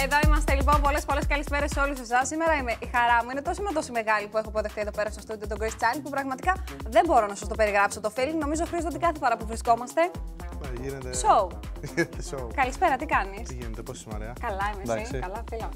Εδώ είμαστε λοιπόν. Πολλές καλησπέρες σε όλους εσάς. Σήμερα η χαρά μου είναι τόσο μεγάλη που έχω αποδεχτεί εδώ πέρα στο στούντιο τον Chris Child που πραγματικά δεν μπορώ να σας το περιγράψω το feeling. Νομίζω Χρήστο ότι κάθε φορά που βρισκόμαστε. Γίνεται. Show. Show. Καλησπέρα, τι κάνεις? Τι γίνεται, πώς είσαι Μαρία? Καλά είμαι, εσύ. Καλά, φίλα.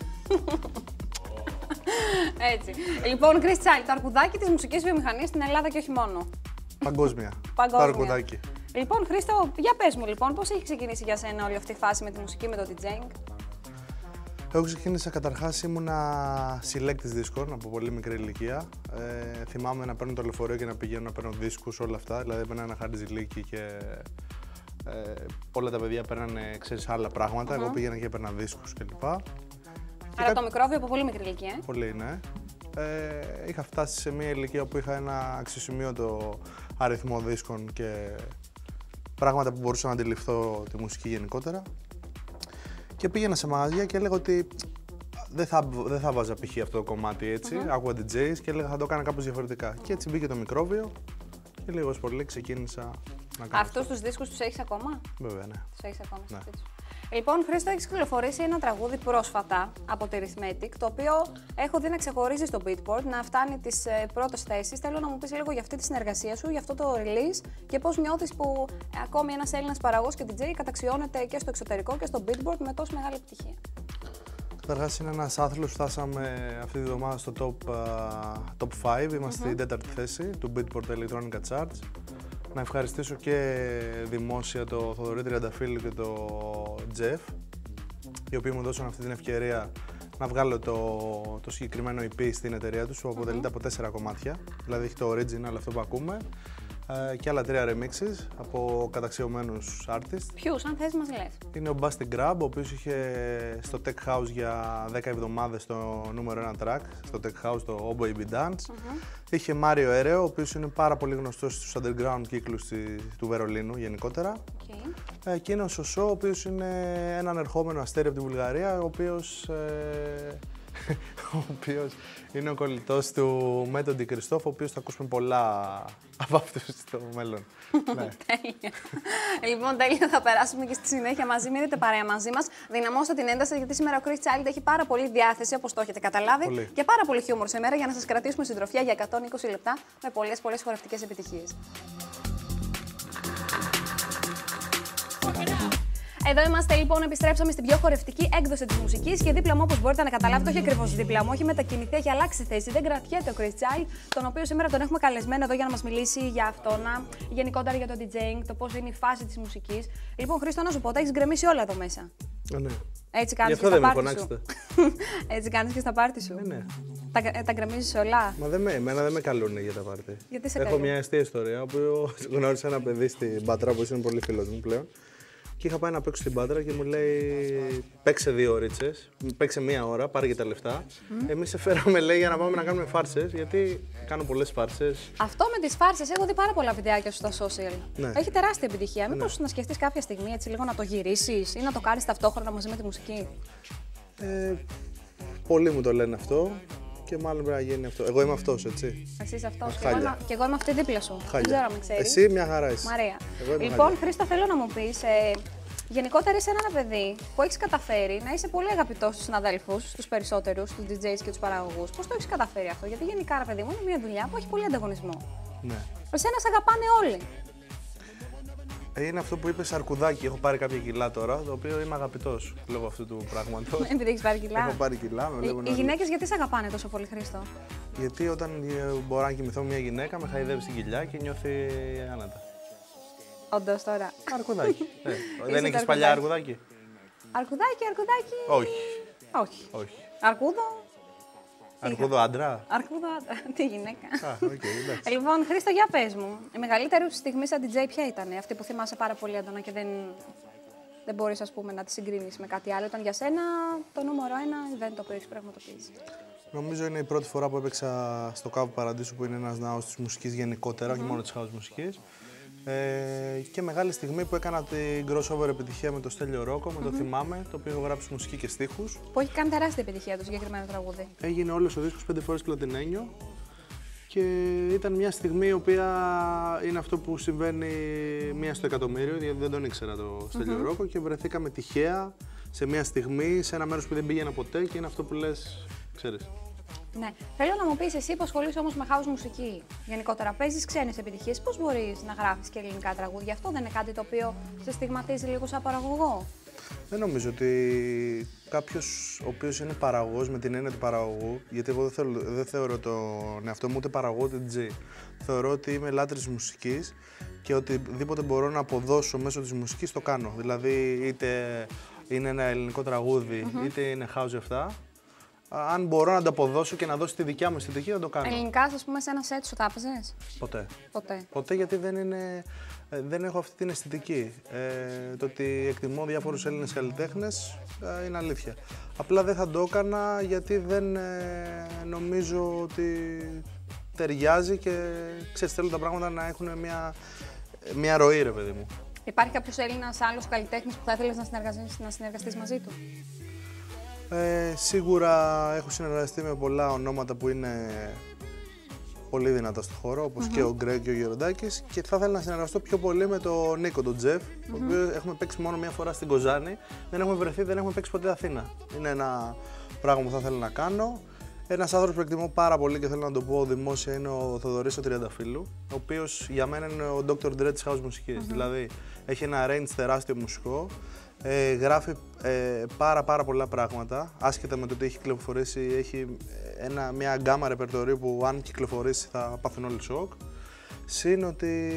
Έτσι. Λοιπόν, Chris Child, το αρκουδάκι της μουσικής βιομηχανίας στην Ελλάδα και όχι μόνο. Παγκόσμια. Το αρκουδάκι. Λοιπόν, Χρήστο, για πες μου λοιπόν, πώς έχει ξεκινήσει για σένα όλη αυτή η φάση με τη μουσική, με το DJing? Εγώ ξεκίνησα καταρχάς, ήμουνα συλλέκτης δίσκων από πολύ μικρή ηλικία. Θυμάμαι να παίρνω το λεωφορείο και να πηγαίνω να παίρνω δίσκους, όλα αυτά. Δηλαδή έπαιρνα ένα χαρτζηλίκι και όλα τα παιδιά παίρνανε, ξέρεις, άλλα πράγματα. Εγώ πήγαινα και έπαιρνα δίσκους κλπ. Άρα το μικρόβιο από πολύ μικρή ηλικία. Πολύ, ναι. Είχα φτάσει σε μια ηλικία όπου είχα ένα αξιοσημείωτο αριθμό δίσκων και πράγματα που μπορούσα να αντιληφθώ τη μουσική γενικότερα. Και πήγαινα σε μαγαζιά και έλεγα ότι δεν θα βάζα π.χ. αυτό το κομμάτι έτσι. Άκουγα DJs και έλεγα θα το έκανα κάπως διαφορετικά. Και έτσι μπήκε το μικρόβιο και λίγος πολύ ξεκίνησα να κάνω. Αυτούς τους δίσκους τους έχεις ακόμα? Βέβαια, ναι. Τους έχεις ακόμα στο Ναι. σπίτι σου. Λοιπόν, Χρήστο, έχεις κυκλοφορήσει ένα τραγούδι πρόσφατα από τη Rhythmatic, το οποίο έχω δει να ξεχωρίζει στο Beatport, να φτάνει τις πρώτες θέσεις. Θέλω να μου πεις λίγο για αυτή τη συνεργασία σου, για αυτό το release και πώς νιώθεις που ακόμη ένας Έλληνας παραγωγός και DJ καταξιώνεται και στο εξωτερικό και στο Beatport με τόσο μεγάλη επιτυχία. Καταρχάς είναι ένας άθλος, φτάσαμε αυτή τη βδομάδα στο top 5, είμαστε στην τέταρτη θέση του Beatport Electronica Charts. Να ευχαριστήσω και δημόσια το Θοδωρή Τριανταφύλλου και το Τζεφ, οι οποίοι μου δώσαν αυτή την ευκαιρία να βγάλω το συγκεκριμένο EP στην εταιρεία τους, που αποτελείται από 4 κομμάτια. Δηλαδή έχει το original, αυτό που ακούμε, και άλλα 3 remixes από καταξιωμένους artists. Ποιους, αν θες μας λες? Είναι ο Basti Grab, ο οποίος είχε στο Tech House για 10 εβδομάδες το νούμερο 1 track, στο Tech House το Oh Baby Dance. Είχε Μάριο Έρεο, ο οποίος είναι πάρα πολύ γνωστός στους underground κύκλους του Βερολίνου γενικότερα. Και είναι ο Σωσό, ο οποίος είναι έναν ερχόμενο αστέρι από τη Βουλγαρία, ο οποίος είναι ο κολλητός του Μέτοντι Κριστόφ, ο οποίος θα ακούσουμε πολλά από αυτούς στο μέλλον. Ναι. Τέλεια. Λοιπόν, τέλεια, θα περάσουμε και στη συνέχεια μαζί. Μείνετε παρέα μαζί μας. Δυναμώστε την ένταση, γιατί σήμερα ο Chris Child έχει πάρα πολύ διάθεση, όπως το έχετε καταλάβει, Πολύ. και πάρα πολύ χιούμορ σήμερα για να σας κρατήσουμε συντροφιά για 120 λεπτά με πολλές χορευτικές επιτυχίες. Εδώ είμαστε λοιπόν, επιστρέψαμε στην πιο χορευτική έκδοση της μουσικής και δίπλα μου, όπως μπορείτε να καταλάβετε, όχι ακριβώς δίπλα μου, έχει μετακινηθεί, έχει αλλάξει θέση. Δεν κρατιέται ο Chris Child, τον οποίο σήμερα τον έχουμε καλεσμένο εδώ για να μας μιλήσει για αυτόνα, γενικότερα για το DJing, το πώς είναι η φάση της μουσικής. Λοιπόν, Χρήστο, να σου πω, τα έχεις γκρεμίσει όλα εδώ μέσα. Ναι. Έτσι κάνεις και στα πάρτι σου? Έτσι κάνεις και στα πάρτι σου? Ναι. Τα γκρεμίζεις όλα? Μα εμένα δεν με καλούνε για τα πάρτι. Γιατί σε Έχω καλούν? μια αστεία ιστορία, όπου γνώρισα ένα παιδί στην Πάτρα, που είναι πολύ φίλος μου πλέον. Και είχα πάει να παίξω στην Πάτρα και μου λέει: παίξε 2 ώριτσες, παίξε 1 ώρα, πάρε και τα λεφτά. Εμείς σε φέραμε, λέει, για να πάμε να κάνουμε φάρσες, γιατί κάνω πολλές φάρσες. Αυτό με τις φάρσες, έχω δει πάρα πολλά βιντεάκια σου στα social. Ναι. Έχει τεράστια επιτυχία. Μήπως να σκεφτείς κάποια στιγμή έτσι λίγο να το γυρίσεις ή να το κάνεις ταυτόχρονα μαζί με τη μουσική? Πολλοί μου το λένε αυτό και μάλλον πρέπει να γίνει αυτό. Εγώ είμαι αυτός, έτσι. Εσύ είσαι αυτός Χάλια. και εγώ είμαι αυτή δίπλα σου. Δεν ξέρω αν με ξέρεις. Εσύ μια χαρά είσαι. Μαρία. Εγώ είμαι Λοιπόν, χάλια. Χρήστο, θέλω να μου πεις, γενικότερα είσαι ένα παιδί που έχεις καταφέρει να είσαι πολύ αγαπητός στους συναδέλφους, στους περισσότερους, στους DJs και τους παραγωγούς. Πώς το έχεις καταφέρει αυτό? Γιατί γενικά, ρε παιδί μου, είναι μια δουλειά που έχει πολύ ανταγωνισμό. Ναι. Εσένα σε αγαπάνε όλοι. Είναι αυτό που είπες, αρκουδάκι. Έχω πάρει κάποια κιλά τώρα, το οποίο είμαι αγαπητός λόγω αυτού του πράγματος. Επειδή έχεις πάρει κιλά. Έχω πάρει κιλά, με βλέπουν Οι όλοι. γυναίκες γιατί σε αγαπάνε τόσο πολύ, Χρήστο? Γιατί όταν μπορώ να κοιμηθώ με μια γυναίκα, με χαϊδεύει στην κοιλιά και νιώθει άνετα. Όντως τώρα. Αρκουδάκι. Δεν το έχεις παλιά αρκουδάκι? Αρκουδάκι. Όχι. Όχι. Όχι. Αρκούδο. Αρκούδο άντρα. Αρκούδο, τι γυναίκα. Α, οκ, εντάξει. Λοιπόν, Χρήστο, για πες μου, η μεγαλύτερη σου στιγμή σαν DJ ποια ήταν? Αυτή που θυμάσαι πάρα πολύ έντονα και δεν μπορείς, ας πούμε, να τη συγκρίνεις με κάτι άλλο. Ήταν για σένα το νούμερο 1 event το οποίο έχεις πραγματοποιήσει? Νομίζω είναι η πρώτη φορά που έπαιξα στο Κάβο Παραντήσου, που είναι ένας ναός της μουσικής γενικότερα, όχι μόνο της house μουσικής. Και μεγάλη στιγμή που έκανα την crossover επιτυχία με το Στέλιο Ρόκο, με το Θυμάμαι, το οποίο έχω γράψει μουσική και στίχους. Που έχει κάνει τεράστια επιτυχία το συγκεκριμένο τραγούδι. Έγινε όλος ο δίσκος 5 φορές πλατινένιο και ήταν μια στιγμή η οποία είναι αυτό που συμβαίνει 1 στο εκατομμύριο, γιατί δεν τον ήξερα το Στέλιο Ρόκο και βρεθήκαμε τυχαία σε μια στιγμή, σε ένα μέρος που δεν πήγαινα ποτέ και είναι αυτό που λες, ξέρεις. Ναι. Θέλω να μου πεις, εσύ που ασχολείσαι όμως με house μουσική, γενικότερα παίζεις ξένες επιτυχίες, πώς μπορείς να γράφεις και ελληνικά τραγούδια? Αυτό δεν είναι κάτι το οποίο σε στιγματίζει λίγο σαν παραγωγό? Δεν νομίζω ότι κάποιος ο οποίος είναι παραγωγός με την έννοια του παραγωγού, γιατί εγώ δεν θεωρώ τον εαυτό μου ούτε παραγωγό ούτε DJ. Θεωρώ ότι είμαι λάτρης μουσικής και οτιδήποτε μπορώ να αποδώσω μέσω της μουσικής το κάνω. Δηλαδή είτε είναι ένα ελληνικό τραγούδι, είτε είναι house 7. Αν μπορώ να το αποδώσω και να δώσω τη δικιά μου αισθητική, θα το κάνω. Ελληνικά, ας πούμε, σε ένα σετ σου τα έπαιζες? Ποτέ. Ποτέ, γιατί δεν έχω αυτή την αισθητική. Το ότι εκτιμώ διάφορους Έλληνες καλλιτέχνες είναι αλήθεια. Απλά δεν θα το έκανα γιατί δεν νομίζω ότι ταιριάζει και ξέρεις, θέλω τα πράγματα να έχουν μια ροή, ρε παιδί μου. Υπάρχει κάποιος Έλληνας άλλος καλλιτέχνης που θα ήθελες να συνεργαστείς μαζί του? Σίγουρα έχω συνεργαστεί με πολλά ονόματα που είναι πολύ δυνατά στο χώρο, όπως και ο Γκρέγκ και ο Γεροντάκης, και θα ήθελα να συνεργαστώ πιο πολύ με τον Νίκο, τον Τζεφ, ο οποίος έχουμε παίξει μόνο μία φορά στην Κοζάνη, δεν έχουμε βρεθεί, δεν έχουμε παίξει ποτέ Αθήνα. Είναι ένα πράγμα που θα ήθελα να κάνω. Ένας άνθρωπος που εκτιμώ πάρα πολύ και θέλω να το πω δημόσια είναι ο Θοδωρής ο Τριανταφύλλου, ο οποίος για μένα είναι ο Dr. Dre της house μουσικής. Δηλαδή έχει ένα range τεράστιο μουσικό, γράφει πάρα πολλά πράγματα, άσχετα με το ότι έχει κυκλοφορήσει, έχει μια γκάμα ρεπερτορίου που αν κυκλοφορήσει θα πάθουν όλοι σοκ. Συν ότι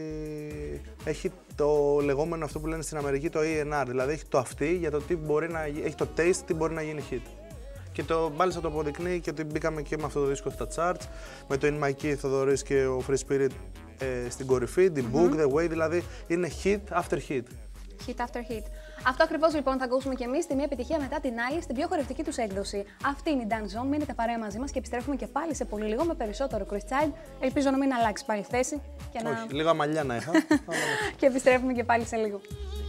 έχει το λεγόμενο αυτό που λένε στην Αμερική το ENR, δηλαδή έχει το αυτή για το τι μπορεί να έχει το taste, τι μπορεί να γίνει hit. Και μάλιστα το αποδεικνύει και ότι μπήκαμε και με αυτό το δίσκο στα charts, με το In My Key, Θοδωρής και ο Free Spirit στην κορυφή, την Book, The Way, δηλαδή είναι hit after hit. Hit after hit. Αυτό ακριβώς λοιπόν θα ακούσουμε κι εμείς, τη μία επιτυχία μετά την άλλη, στην πιο χορευτική τους έκδοση. Αυτή είναι η Dan Zone, μείνετε παρέα μαζί μας και επιστρέφουμε και πάλι σε πολύ λίγο με περισσότερο Chris Child. Ελπίζω να μην αλλάξει πάλι θέση. Και Όχι, λίγα μαλλιά να είχα. Και επιστρέφουμε και πάλι σε λίγο.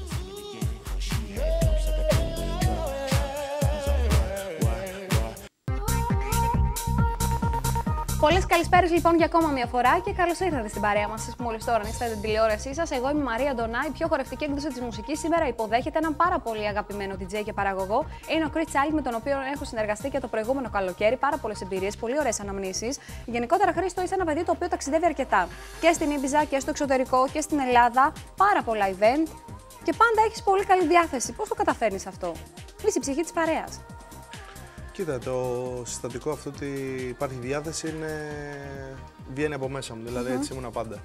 Πολλές καλησπέρες λοιπόν για ακόμα μια φορά και καλώς ήρθατε στην παρέα μας. Εσείς που μόλις τώρα ανοίξατε την τηλεόρασή σας, εγώ είμαι η Μαρία Ντονά, η πιο χορευτική έκδοση της μουσικής. Σήμερα υποδέχεται έναν πάρα πολύ αγαπημένο DJ και παραγωγό. Είναι ο Chris Child, με τον οποίο έχω συνεργαστεί και το προηγούμενο καλοκαίρι. Πάρα πολλές εμπειρίες, πολύ ωραίες αναμνήσεις. Γενικότερα, Χρήστο, είσαι ένα παιδί το οποίο ταξιδεύει αρκετά. Και στην Ήμπιζα και στο εξωτερικό και στην Ελλάδα. Πάρα πολλά event και πάντα έχεις πολύ καλή διάθεση. Πώς το καταφέρνεις αυτό? Είσαι η ψυχή της παρέας. Κοίτα, το συστατικό αυτό ότι υπάρχει διάθεση βγαίνει από μέσα μου, δηλαδή έτσι ήμουνα πάντα.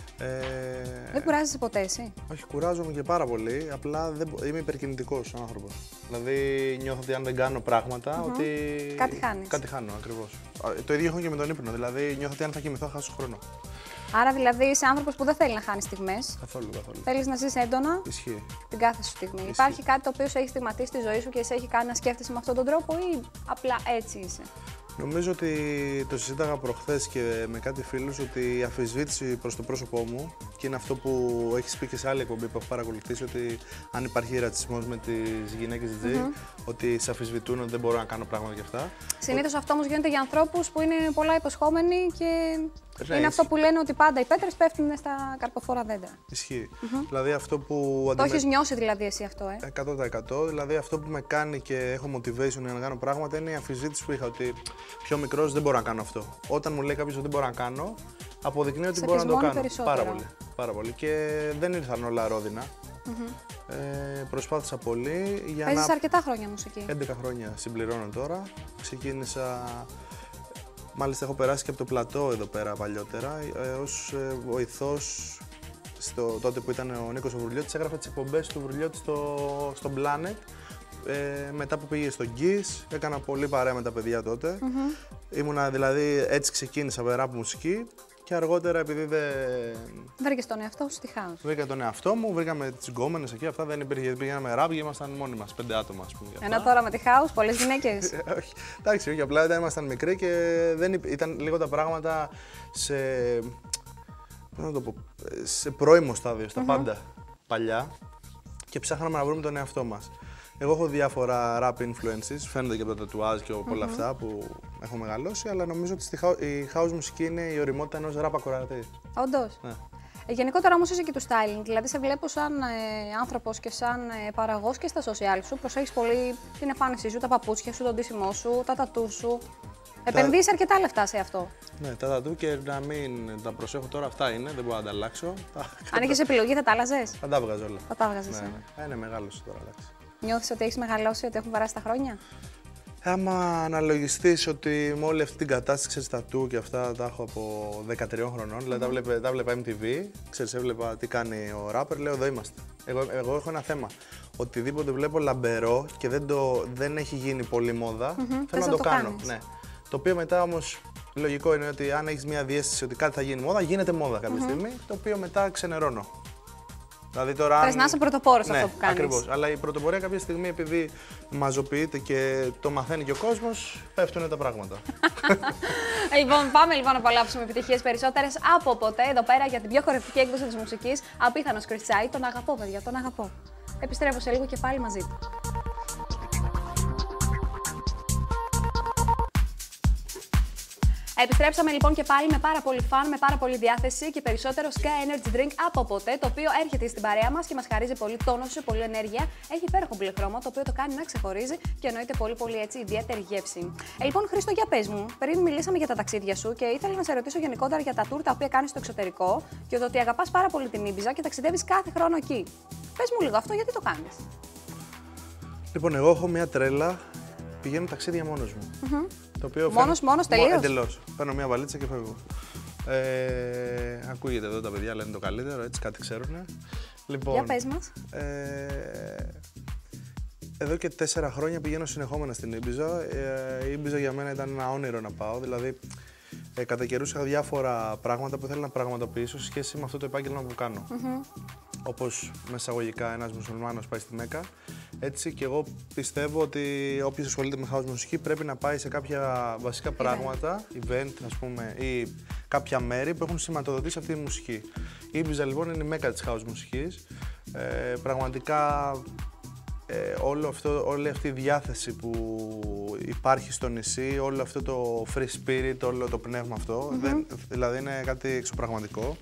Δεν κουράζεσαι ποτέ εσύ? Όχι, κουράζομαι και πάρα πολύ, απλά είμαι υπερκινητικός άνθρωπος. Δηλαδή νιώθω ότι αν δεν κάνω πράγματα, ότι κάτι χάνεις. Κάτι χάνω, ακριβώς. Το ίδιο έχω και με τον ύπνο, δηλαδή νιώθω ότι αν θα κοιμηθώ θα χάσω χρόνο. Άρα δηλαδή είσαι άνθρωπος που δεν θέλει να χάνει στιγμές. Καθόλου. Θέλεις να ζεις έντονα. Ισχύει. Την κάθε σου στιγμή. Ισχύει. Υπάρχει κάτι το οποίο σε έχει στιγματίσει στη ζωή σου και σε έχει κάνει να σκέφτεσαι με αυτόν τον τρόπο ή απλά έτσι είσαι? Νομίζω ότι το συζήταγα προχθές και με κάτι φίλους ότι η αφισβήτηση προς το πρόσωπό μου, και είναι αυτό που έχεις πει και σε άλλη εκπομπή που έχω παρακολουθήσει, ότι αν υπάρχει ρατσισμός με τις γυναίκες DJ, ότι σε αφισβητούν, ότι δεν μπορώ να κάνω πράγματα και αυτά. Συνήθως αυτό όμως γίνεται για ανθρώπους που είναι πολλά υποσχόμενοι και είναι αυτό που λένε ότι πάντα οι πέτρες πέφτουν στα καρποφόρα δέντρα. Ισχύει. Δηλαδή αυτό που το έχεις νιώσει δηλαδή εσύ αυτό, 100%. Δηλαδή αυτό που με κάνει και έχω motivation για να κάνω πράγματα είναι η αμφισβήτηση που είχα, ότι πιο μικρός δεν μπορώ να κάνω αυτό. Όταν μου λέει κάποιος ότι δεν μπορώ να κάνω, αποδεικνύει ότι μπορώ να το κάνω. Πάρα πολύ. Και δεν ήρθαν όλα ρόδινα. Προσπάθησα πολύ για Παίζεις αρκετά χρόνια μουσική. 11 χρόνια συμπληρώνω τώρα. Ξεκίνησα. Μάλιστα έχω περάσει και από το πλατό εδώ πέρα παλιότερα, ως βοηθός τότε που ήταν ο Νίκος ο Βρουλιώτης, έγραφε τις εκπομπές του Βρουλιώτη στο Planet. Μετά που πήγε στο Γκις, έκανα πολύ παρέα με τα παιδιά τότε. Ήμουνα δηλαδή, έτσι ξεκίνησα με ραπ μουσική και αργότερα επειδή δεν... Βρήκες τον εαυτό σου στη house. Βρήκα τον εαυτό μου, βρήκαμε τις γκόμενες εκεί, αυτά δεν υπήρχε, γιατί πήγαμε ραπ και ήμασταν μόνοι μας, 5 άτομα ας πούμε. Ενώ τώρα με τη house, πολλές γυναίκες. Όχι, εντάξει, όχι, απλά όταν ήμασταν μικροί και ήταν λίγο τα πράγματα σε πρώιμο στάδιο, στα πάντα παλιά, και ψάχναμε να βρούμε τον εαυτό μας. Εγώ έχω διάφορα rap influences, φαίνονται και από τα τατουάζ και από όλα αυτά που έχω μεγαλώσει, αλλά νομίζω ότι η house μουσική είναι η ωριμότητα ενός rap ακροατή. Όντως. Ναι. Γενικότερα όμως είσαι και του styling, δηλαδή σε βλέπω σαν άνθρωπος και σαν παραγωγός και στα social σου. Προσέχεις πολύ την εμφάνισή σου, τα παπούτσια σου, τον ντύσιμό σου, τα τατού σου. Επενδύεις αρκετά λεφτά σε αυτό. Ναι, τα τατού και να μην τα προσέχω τώρα, αυτά είναι, δεν μπορώ να τα αλλάξω. Αν είχες επιλογή, θα τα άλλαζες? Θα τα βγάζω όλα. Θα τα βγάζεις. Ναι. Είναι μεγάλος τώρα, εντάξει. Νιώθεις ότι έχεις μεγαλώσει, ότι έχουν περάσει τα χρόνια? Άμα αναλογιστείς ότι με όλη αυτή την κατάσταση, ξέρεις, τατού και αυτά τα έχω από 13 χρονών, δηλαδή τα βλέπα MTV, ξέρεις, έβλεπα τι κάνει ο rapper, λέω εδώ είμαστε. Εγώ έχω ένα θέμα. Οτιδήποτε βλέπω λαμπερό και δεν έχει γίνει πολύ μόδα, θέλω να το κάνω. Ναι. Το οποίο μετά όμως λογικό είναι ότι αν έχεις μια διαίσθηση ότι κάτι θα γίνει μόδα, γίνεται μόδα κάποια στιγμή, το οποίο μετά ξενερώνω. Δηλαδή τώρα. Θες να είσαι πρωτοπόρος αυτό που κάνεις. Ακριβώς. Αλλά η πρωτοπορία κάποια στιγμή, επειδή μαζοποιείται και το μαθαίνει και ο κόσμος, πέφτουν τα πράγματα. Λοιπόν, πάμε λοιπόν να απολαύσουμε επιτυχίες περισσότερες από ποτέ εδώ πέρα για την πιο χορευτική έκδοση της μουσικής. Απίθανος Κριτσάι. Τον αγαπώ, παιδιά, τον αγαπώ. Επιστρέφω σε λίγο και πάλι μαζί του. Επιστρέψαμε λοιπόν και πάλι με πάρα πολύ φαν, με πάρα πολύ διάθεση και περισσότερο Sky Energy Drink από ποτέ, το οποίο έρχεται στην παρέα μας και μας χαρίζει πολύ τόνωση, πολύ ενέργεια. Έχει υπέροχο μπλε χρώμα, το οποίο το κάνει να ξεχωρίζει και εννοείται πολύ έτσι ιδιαίτερη γεύση. Λοιπόν, Χρήστο, για πες μου, πριν μιλήσαμε για τα ταξίδια σου και ήθελα να σε ρωτήσω γενικότερα για τα tour τα οποία κάνεις στο εξωτερικό και το ότι αγαπάς πάρα πολύ την Ήμπιζα και ταξιδεύεις κάθε χρόνο εκεί. Πες μου λίγο αυτό, γιατί το κάνεις? Λοιπόν, εγώ έχω μια τρέλα, πηγαίνω ταξίδια μόνος μου. Το οποίο μόνος, τελείως. Εντελώς. Παίρνω μια βαλίτσα και φεύγω. Ακούγεται εδώ τα παιδιά, λένε το καλύτερο, έτσι κάτι ξέρουνε. Λοιπόν, για πες μας. Εδώ και 4 χρόνια πηγαίνω συνεχόμενα στην Ήμπιζα. Η Ήμπιζα για μένα ήταν ένα όνειρο να πάω, δηλαδή κατά καιρούς είχα διάφορα πράγματα που ήθελα να πραγματοποιήσω σε σχέση με αυτό το επάγγελμα που κάνω. Όπως με εισαγωγικά ένας μουσουλμάνος πάει στη Μέκα, έτσι και εγώ πιστεύω ότι όποιος ασχολείται με house μουσική πρέπει να πάει σε κάποια βασικά πράγματα, event ας πούμε, ή κάποια μέρη που έχουν σηματοδοτήσει αυτή τη μουσική. Η Ήμπιζα λοιπόν είναι η Μέκα της house μουσικής. Πραγματικά όλη αυτή η διάθεση που υπάρχει στο νησί, όλο αυτό το free spirit, όλο το πνεύμα αυτό, δηλαδή είναι κάτι εξωπραγματικό.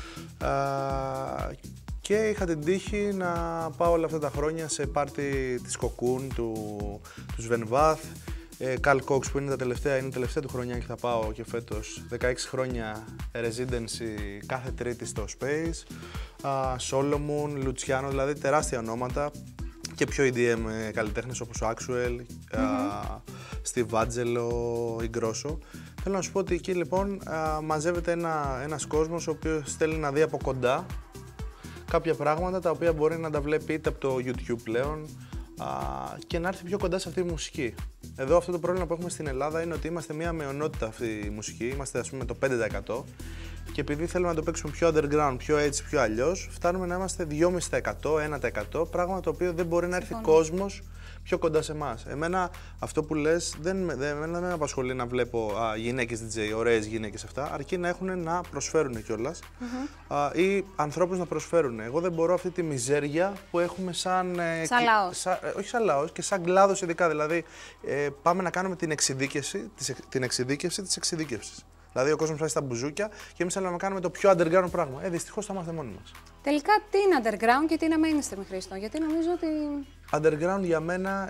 Και είχα την τύχη να πάω όλα αυτά τα χρόνια σε πάρτι της Cocoon, του Sven Vath, Carl Cox που είναι η τελευταία του χρονιά και θα πάω και φέτος, 16 χρόνια residency κάθε Τρίτη στο Space, Solomon, Luciano, δηλαδή τεράστια ονόματα και πιο EDM καλλιτέχνες όπως ο Axwell, Steve Angelo, Ingrosso. Θέλω να σου πω ότι εκεί λοιπόν μαζεύεται ένας κόσμος ο οποίος θέλει να δει από κοντά κάποια πράγματα τα οποία μπορεί να τα βλέπει είτε από το YouTube πλέον και να έρθει πιο κοντά σε αυτή τη μουσική. Εδώ αυτό το πρόβλημα που έχουμε στην Ελλάδα είναι ότι είμαστε μια μειονότητα αυτή η μουσική, είμαστε ας πούμε το 5% και επειδή θέλουμε να το παίξουμε πιο underground, πιο έτσι, πιο αλλιώς, φτάνουμε να είμαστε 2,5%, 1%, πράγμα το οποίο δεν μπορεί να έρθει κόσμος πιο κοντά σε εμάς. Εμένα αυτό που λες δεν με απασχολεί να βλέπω γυναίκες DJ, ωραίες γυναίκες αυτά, αρκεί να έχουν να προσφέρουν κιόλας ή ανθρώπους να προσφέρουν. Εγώ δεν μπορώ αυτή τη μιζέρια που έχουμε σαν λαός. Όχι σαν λαός, και σαν κλάδος ειδικά. Δηλαδή πάμε να κάνουμε την εξειδίκευση της εξειδίκευσης. Δηλαδή ο κόσμος πάει στα μπουζούκια και εμείς θέλουμε να κάνουμε το πιο underground πράγμα. Δυστυχώς θα είμαστε μόνοι μας. Τελικά τι είναι underground και τι είναι mainstream, Χρήστο? Γιατί νομίζω ότι... Underground για μένα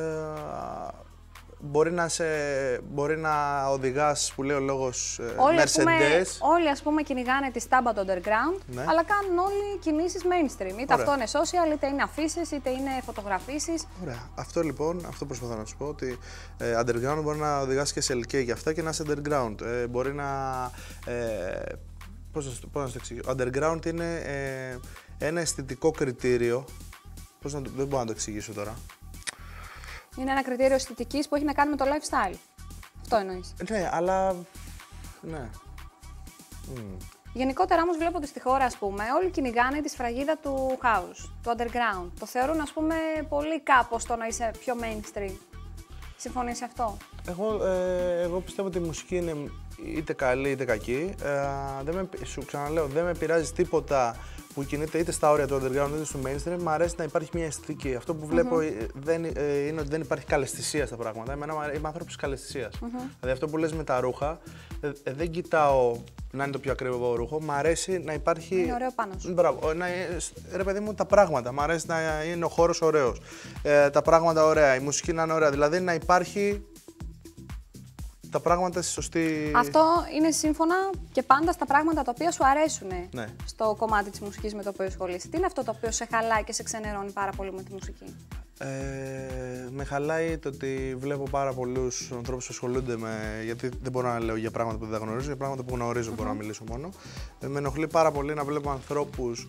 μπορεί να οδηγάς, που λέει ο λόγος, Mercedes. Όλοι ας πούμε κυνηγάνε τη στάμπα του underground, αλλά κάνουν όλοι κινήσεις mainstream. Είτε αυτό είναι social, είτε είναι αφήσεις, είτε είναι φωτογραφίσεις. Ωραία. Αυτό λοιπόν, αυτό προσπαθώ να σου πω, ότι underground μπορεί να οδηγάς και σε LK για αυτά και να είσαι underground. Μπορεί να... Πώς να το εξηγήσω. Underground είναι ένα αισθητικό κριτήριο. Δεν μπορώ να το εξηγήσω τώρα. Είναι ένα κριτήριο αισθητικής που έχει να κάνει με το lifestyle. Αυτό εννοείς? Ναι, αλλά... ναι. Γενικότερα όμως βλέπω ότι στη χώρα, ας πούμε, όλοι κυνηγάνε τη σφραγίδα του house, του underground. Το θεωρούν, ας πούμε, πολύ κάπως το να είσαι πιο mainstream. Συμφωνείς σε αυτό? Εγώ πιστεύω ότι η μουσική είναι είτε καλή είτε κακή. Σου ξαναλέω, δεν με πειράζει τίποτα που κινείται είτε στα όρια του underground είτε στο mainstream, μου αρέσει να υπάρχει μια αισθητική. Αυτό που βλέπω είναι ότι δεν υπάρχει καλαισθησία στα πράγματα. Εμένα είμαι άνθρωπος καλαισθησίας. Δηλαδή αυτό που λες με τα ρούχα, δεν κοιτάω να είναι το πιο ακριβό ρούχο. Μ' αρέσει να υπάρχει. Είναι ωραίο πάνω σου. Μπράβο. Ρε παιδί μου, τα πράγματα. Μ' αρέσει να είναι ο χώρος ωραίος. Τα πράγματα ωραία. Η μουσική να είναι ωραία. Δηλαδή να υπάρχει τα πράγματα στη σωστή. Αυτό είναι σύμφωνα και πάντα στα πράγματα τα οποία σου αρέσουν στο κομμάτι της μουσικής με το οποίο ασχολείσαι. Τι είναι αυτό το οποίο σε χαλάει και σε ξενερώνει πάρα πολύ με τη μουσική? Με χαλάει το ότι βλέπω πάρα πολλούς ανθρώπους που ασχολούνται γιατί δεν μπορώ να λέω για πράγματα που δεν γνωρίζω, για πράγματα που γνωρίζω μπορώ να μιλήσω μόνο. Με ενοχλεί πάρα πολύ να βλέπω ανθρώπους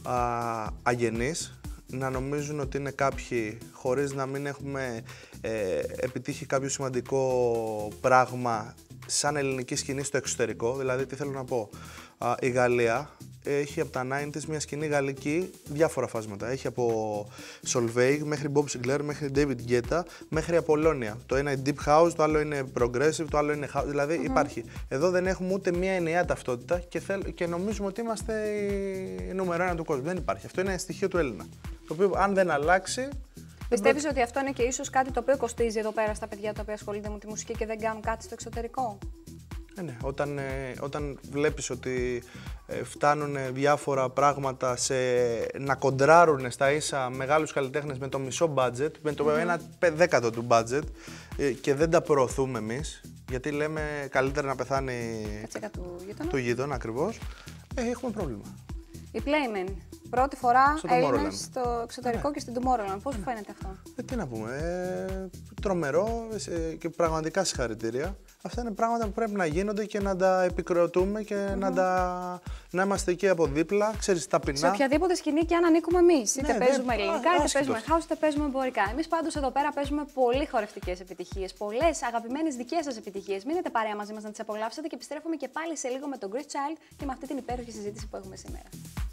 αγενείς να νομίζουν ότι είναι κάποιοι χωρίς να μην έχουμε επιτύχει κάποιο σημαντικό πράγμα σαν ελληνική σκηνή στο εξωτερικό. Δηλαδή, τι θέλω να πω, η Γαλλία έχει από τα 90s μια σκηνή γαλλική διάφορα φάσματα. Έχει από Solveig μέχρι Bob Sinclair, μέχρι David Guetta, μέχρι Apollonia. Το ένα είναι deep house, το άλλο είναι progressive, το άλλο είναι house. Δηλαδή υπάρχει. Εδώ δεν έχουμε ούτε μια ενιαία ταυτότητα και νομίζουμε ότι είμαστε η νούμερο 1 του κόσμου. Δεν υπάρχει. Αυτό είναι στοιχείο του Έλληνα. Το οποίο αν δεν αλλάξει. Πιστεύεις ότι αυτό είναι και ίσως κάτι το οποίο κοστίζει εδώ πέρα στα παιδιά τα οποία ασχολούνται με τη μουσική και δεν κάνουν κάτι στο εξωτερικό? Ναι, όταν βλέπεις ότι φτάνουν διάφορα πράγματα να κοντράρουν στα ίσα μεγάλους καλλιτέχνες με το μισό budget, με το 1/10 του budget και δεν τα προωθούμε εμείς, γιατί λέμε καλύτερα να πεθάνει του γείτονα ακριβώς, έχουμε πρόβλημα. Η Playmen, πρώτη φορά Έλληνες στο εξωτερικό και στην Tomorrowland. Πώς σου φαίνεται αυτό? Τι να πούμε, τρομερό και πραγματικά συγχαρητήρια. Αυτά είναι πράγματα που πρέπει να γίνονται και να τα επικροτούμε και να είμαστε εκεί από δίπλα, ξέρεις, ταπεινά. Σε οποιαδήποτε σκηνή και αν ανήκουμε εμείς. Είτε παίζουμε ελληνικά, είτε παίζουμε house, είτε παίζουμε εμπορικά. Εμείς πάντως εδώ πέρα παίζουμε πολύ χορευτικές επιτυχίες. Πολλές αγαπημένες δικές σας επιτυχίες. Μείνετε παρέα μαζί μας να τις απολαύσετε και επιστρέφουμε και πάλι σε λίγο με τον Chris Child και με αυτή την υπέροχη συζήτηση που έχουμε σήμερα.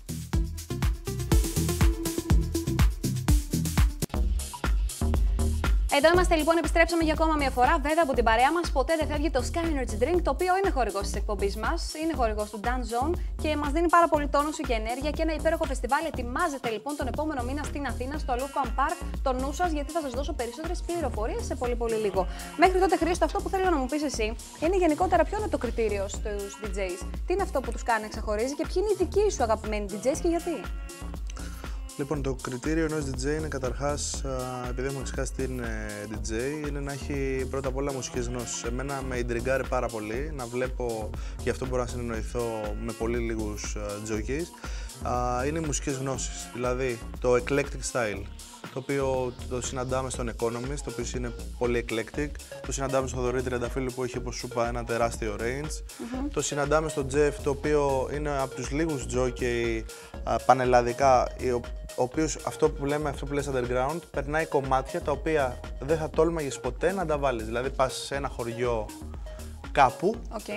Εδώ είμαστε λοιπόν, επιστρέψαμε για ακόμα μια φορά. Βέβαια από την παρέα μας ποτέ δεν φεύγει το Sky Energy Drink, το οποίο είναι χορηγός της εκπομπής μας, είναι χορηγός του Dance Zone και μας δίνει πάρα πολύ τόνωση και ενέργεια και ένα υπέροχο φεστιβάλ. Ετοιμάζεται λοιπόν τον επόμενο μήνα στην Αθήνα, στο Alou Park, το νου σας, γιατί θα σας δώσω περισσότερες πληροφορίες σε πολύ λίγο. Μέχρι τότε, Χρήστο, αυτό που θέλω να μου πεις εσύ είναι γενικότερα ποιο είναι το κριτήριο στους DJs. Τι είναι αυτό που τους κάνει να ξεχωρίζει και ποιοι είναι οι δικοί σου αγαπημένοι DJs και γιατί? Λοιπόν, το κριτήριο ενός DJ είναι καταρχάς, επειδή έχουμε ξεχάσει τι είναι DJ, είναι να έχει πρώτα απ' όλα μουσικές γνώσεις. Εμένα με ιντριγκάρει πάρα πολύ να βλέπω, γι' αυτό μπορώ να συνεννοηθώ με πολύ λίγους jockeys, είναι οι μουσικές γνώσεις. Δηλαδή το eclectic style, το οποίο το συναντάμε στον Economist, το οποίο είναι πολύ eclectic. Το συναντάμε στο Θοδωρή Τριανταφύλλου που έχει, όπως σου είπα, ένα τεράστιο range. Το συναντάμε στο Jeff, το οποίο είναι από τους λίγους jockey πανελλαδικά, ο οποίος αυτό που λες underground, περνάει κομμάτια τα οποία δεν θα τόλμαγες ποτέ να τα βάλεις. Δηλαδή πας σε ένα χωριό κάπου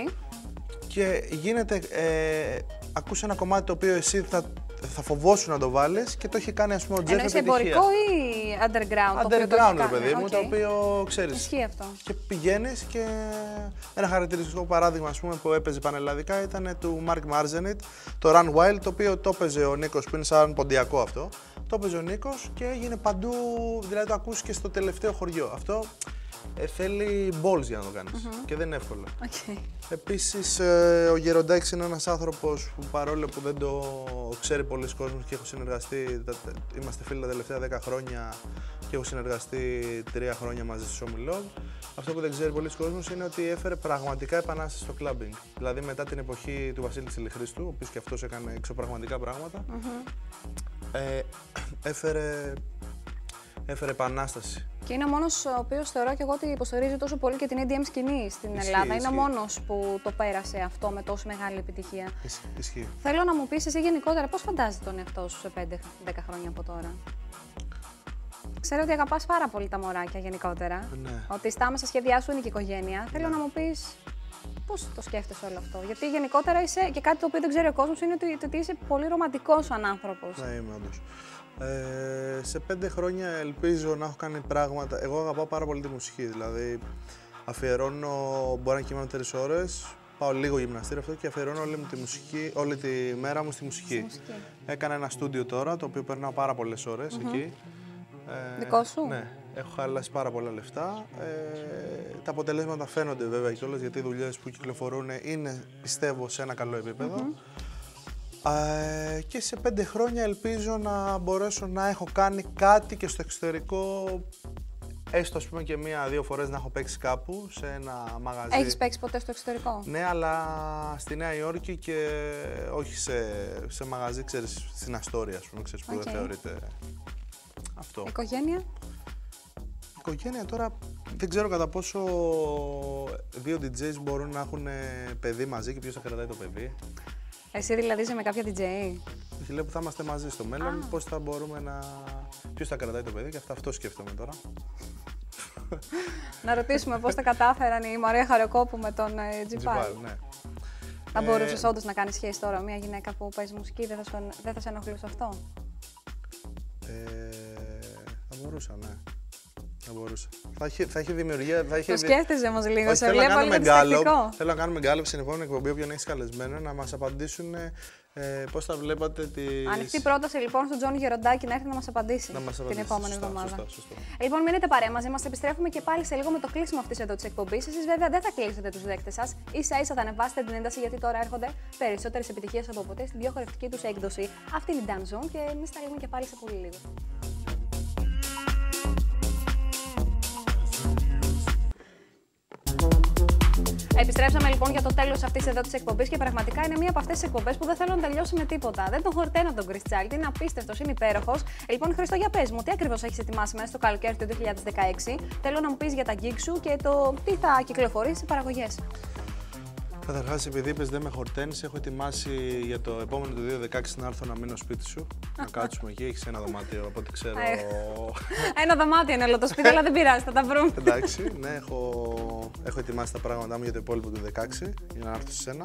και γίνεται, ακούς ένα κομμάτι το οποίο εσύ θα φοβόσουν να το βάλεις και το έχει κάνει, ας πούμε, ο Jeff επιτυχία. Εμπορικό ή underground? Underground, ρε παιδί μου, το οποίο ξέρεις. Ισχύει αυτό. Και πηγαίνεις και ένα χαρακτηριστικό παράδειγμα, ας πούμε, που έπαιζε πανελλαδικά ήταν του Mark Marzenit, το Run Wild, το οποίο το έπαιζε ο Νίκος, που είναι σαν ποντιακό αυτό. Το έπαιζε ο Νίκος και έγινε παντού, δηλαδή το ακούς και στο τελευταίο χωριό. Αυτό θέλει balls για να το κάνεις και δεν είναι εύκολο. Επίσης, ο Γεροντάκης είναι ένας άνθρωπος που, παρόλο που δεν το ξέρει πολλοί κόσμος και έχω συνεργαστεί, είμαστε φίλοι τα τελευταία 10 χρόνια και έχω συνεργαστεί 3 χρόνια μαζί στο Σομιλό. Αυτό που δεν ξέρει πολλοί κόσμος είναι ότι έφερε πραγματικά επανάσταση στο clubbing. Δηλαδή μετά την εποχή του Βασίλη Τσιλιχρίστου, ο οποίος και αυτός έκανε εξωπραγματικά πράγματα, έφερε επανάσταση. Και είναι ο μόνος ο οποίος θεωρώ και εγώ ότι υποστηρίζει τόσο πολύ και την EDM σκηνή στην Ελλάδα. Είναι ο μόνος που το πέρασε αυτό με τόσο μεγάλη επιτυχία. Ισχύει. Θέλω να μου πεις εσύ γενικότερα πώς φαντάζεσαι τον εαυτό σου σε 5-10 χρόνια από τώρα? Ξέρω ότι αγαπάς πάρα πολύ τα μωράκια γενικότερα. Ναι. Ότι στα άμεσα σχέδιά σου είναι και η οικογένεια. Θέλω να μου πεις πώς το σκέφτεσαι όλο αυτό? Γιατί γενικότερα είσαι και κάτι το οποίο δεν ξέρει ο κόσμος είναι ότι είσαι πολύ ρομαντικός σαν άνθρωπος. Ναι, είμαι όντως. Σε 5 χρόνια ελπίζω να έχω κάνει πράγματα. Εγώ αγαπάω πάρα πολύ τη μουσική, δηλαδή αφιερώνω, μπορεί να κοιμάμαι 3 ώρες, πάω λίγο γυμναστήριο αυτό και αφιερώνω όλη τη μέρα μου στη μουσική. Έκανα ένα στούντιο τώρα, το οποίο περνάω πάρα πολλές ώρες εκεί. Δικό σου? Ναι, έχω χαλάσει πάρα πολλά λεφτά. Τα αποτελέσματα φαίνονται βέβαια κιόλας, γιατί οι δουλειές που κυκλοφορούν είναι, πιστεύω, σε ένα καλό επίπεδο. Και σε 5 χρόνια ελπίζω να μπορέσω να έχω κάνει κάτι και στο εξωτερικό, έστω ας πούμε και 1-2 φορές να έχω παίξει κάπου σε ένα μαγαζί. Έχεις παίξει ποτέ στο εξωτερικό? Ναι, αλλά στη Νέα Υόρκη και όχι σε μαγαζί, ξέρεις, στην Αστόρια, ας πούμε, ξέρεις, που δεν θεωρείται αυτό. Οικογένεια? Οικογένεια τώρα δεν ξέρω κατά πόσο 2 DJs μπορούν να έχουν παιδί μαζί και ποιος θα κρατάει το παιδί. Εσύ δηλαδή είσαι με κάποια DJ? Όχι, λέω που θα είμαστε μαζί στο μέλλον, πώς θα μπορούμε να... Ποιος θα κρατάει το παιδί και αυτό σκέφτομαι τώρα. Να ρωτήσουμε πώς τα κατάφεραν η Μαρία Χαροκόπου με τον Τζιπάλ. Ναι. Θα μπορούσες όντως να κάνεις σχέση τώρα μια γυναίκα που παίζει μουσική, δεν θα σε ενοχλούσε αυτό? Θα μπορούσα, ναι. Θα μπορούσα. Θα έχει δημιουργία. Το σκέφτεσαι όμως λίγο, σε βλέπω λίγο διστακτικό. Θέλω να κάνουμε γκάλωπ στην επόμενη εκπομπή, όποιον έχεις καλεσμένο, να μας απαντήσουν πώς θα βλέπατε τη. Ανοιχτή πρόταση λοιπόν στον Τζόνι Γεροντάκη να έρθει να μας απαντήσει την επόμενη εβδομάδα. Σωστό. Λοιπόν, μείνετε παρέα μαζί μας, επιστρέφουμε και πάλι σε λίγο με το κλείσιμο αυτής εδώ της εκπομπής. Εσείς βέβαια δεν θα κλείσετε τους δέκτες σας, ίσα-ίσα θα ανεβάσετε την ένταση, γιατί τώρα έρχονται περισσότερες επιτυχίες από ποτέ στην πιο χορευτική τους έκδοση. Αυτή είναι η Dance Zone και εμείς θα λέμε και πάλι σε πολύ λίγο. Επιστρέψαμε λοιπόν για το τέλος αυτής εδώ της εκπομπής και πραγματικά είναι μία από αυτές τις εκπομπές που δεν θέλω να τελειώσει με τίποτα. Δεν τον χορταίνω τον Chris Child, είναι απίστευτος, είναι υπέροχος. Λοιπόν, Χρήστο, για πες μου, τι ακριβώς έχεις ετοιμάσει μέσα στο καλοκαίρι του 2016. Θέλω να μου πεις για τα gig σου και το τι θα κυκλοφορήσει στις παραγωγές. Καταρχάς, επειδή είπες δεν με χορταίνεις, έχω ετοιμάσει για το επόμενο του 2016 να έρθω να μείνω σπίτι σου. Να κάτσουμε εκεί, έχεις ένα δωμάτιο από ό,τι ξέρω. Ένα δωμάτιο είναι όλο το σπίτι, αλλά δεν πειράζει, θα τα βρούμε. Εντάξει, ναι, έχω ετοιμάσει τα πράγματά μου για το υπόλοιπο του 2016 για να έρθω σε σένα.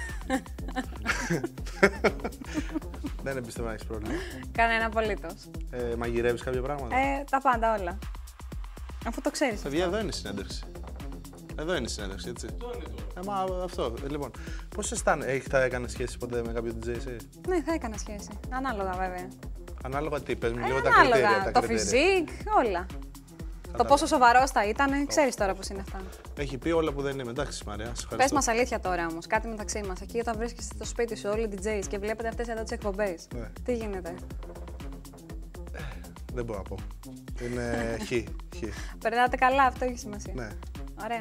Δεν πιστεύω να έχεις πρόβλημα. Κανένα απολύτως. Μαγειρεύεις κάποια πράγματα? Τα πάντα όλα. Αφού το ξέρεις. Παιδιά, εδώ είναι η συνέντευξη. Εδώ είναι η συνέντευξη, έτσι. Αυτό. Λοιπόν, πώς θα έκανες σχέση ποτέ με κάποιο DJ εσύ? Ναι, θα έκανα σχέση. Ανάλογα βέβαια. Ανάλογα τι, πες μου λίγο τα κριτήρια. Ανάλογα, το φυσικ, όλα. Το πόσο σοβαρός θα ήταν, ξέρεις τώρα πώς είναι αυτά. Έχει πει όλα που δεν είμαι. Εντάξει, Μαρία, σε ευχαριστώ. Πες μας αλήθεια τώρα όμως, κάτι μεταξύ μας. Εκεί όταν βρίσκεσαι στο σπίτι σου όλοι οι DJs και βλέπετε αυτές εδώ τις εκπομπές. Ναι. Τι γίνεται? Δεν μπορώ να πω. Είναι χ. Περνάτε καλά, αυτό έχει σημασία. Ναι. Ωραία.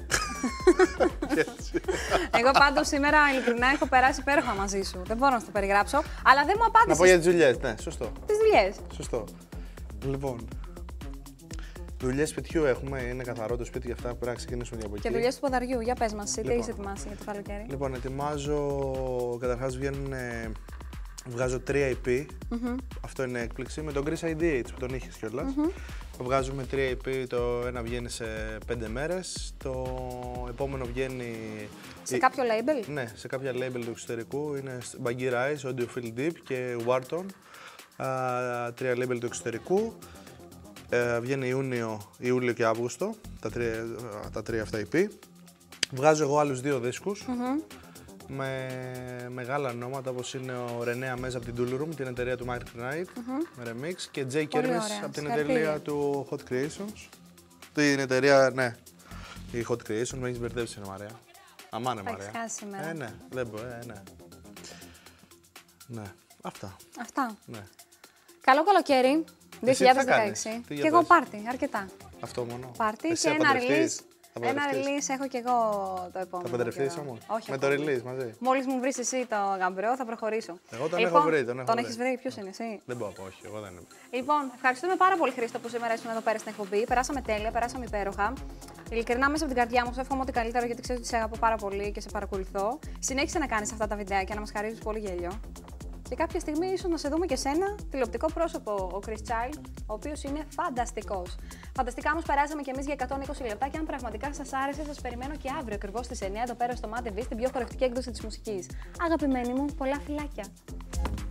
Εγώ πάντως σήμερα ειλικρινά έχω περάσει υπέροχα μαζί σου. Δεν μπορώ να το περιγράψω, αλλά δεν μου απάντησες. Να πω για τις δουλειές, ναι, σωστό. Τις δουλειές. Σωστό. Λοιπόν, δουλειές σπιτιού έχουμε, είναι καθαρό το σπίτι, για αυτά που πρέπει να ξεκινήσουμε από εκεί. Και δουλειές του ποδαριού, για πες μας, τι έχεις ετοιμάσει για το καλοκαίρι? Λοιπόν, ετοιμάζω, καταρχάς βγάζω 3 EP, αυτό είναι έκπληξη, με τον Chris IDH που τον είχες κιόλας. Βγάζουμε 3 EP, το ένα βγαίνει σε 5 μέρες, το επόμενο βγαίνει... Σε κάποιο label? Ναι, σε κάποια label του εξωτερικού, είναι Bagheera Eyes, Audiophile Deep και Wharton, 3 label του εξωτερικού. Βγαίνει Ιούλιο και Αύγουστο, τα 3 αυτά EP. Βγάζω εγώ άλλους 2 δίσκους. Με μεγάλα ονόματα όπως είναι ο Ρενέα Μέζα από την Tool Room, την εταιρεία του Mike Knight, με remix, και Jay Kermis από την εταιρεία του Hot Creations. Την εταιρεία, ναι, η Hot Creations, με έχεις μπερδέψει, Μαρία. Αμάνε, Μαρία. Θα έχεις χάσει σήμερα. Ναι, δεν μπορεί, ναι. Ναι, αυτά. Ναι. Καλό καλοκαίρι, 2016. Και εγώ πάρτι, αρκετά. Αυτό μόνο. Πάρτι και ένα release. Ένα release έχω κι εγώ το επόμενο. Θα παντρευτείς όμως? Όχι. Με το release μαζί? Μόλις μου βρεις εσύ το γαμπρό, θα προχωρήσω. Εγώ τον έχω βρει. Τον έχεις βρει, ποιος είναι εσύ? Δεν μπορώ, όχι, εγώ δεν είμαι. Λοιπόν, ευχαριστούμε πάρα πολύ, Χρήστο, που σήμερα ήσουν εδώ πέρα στην εκπομπή. Περάσαμε τέλεια, περάσαμε υπέροχα. Ειλικρινά, μέσα από την καρδιά μου, σου εύχομαι ότι καλύτερο, γιατί ξέρω ότι σε αγαπώ πάρα πολύ και σε παρακολουθώ. Συνέχισε να κάνεις αυτά τα βιντεάκια, να μας χαρίζεις πολύ γέλιο. Και κάποια στιγμή ίσως να σε δούμε και σένα, τηλεοπτικό πρόσωπο, ο Chris Child, ο οποίος είναι φανταστικός. Φανταστικά όμως περάσαμε και εμείς για 120 λεπτά και αν πραγματικά σας άρεσε, σας περιμένω και αύριο ακριβώς στις 9 εδώ πέρα στο MATV, στην πιο χορευτική έκδοση της μουσικής. Αγαπημένοι μου, πολλά φιλάκια!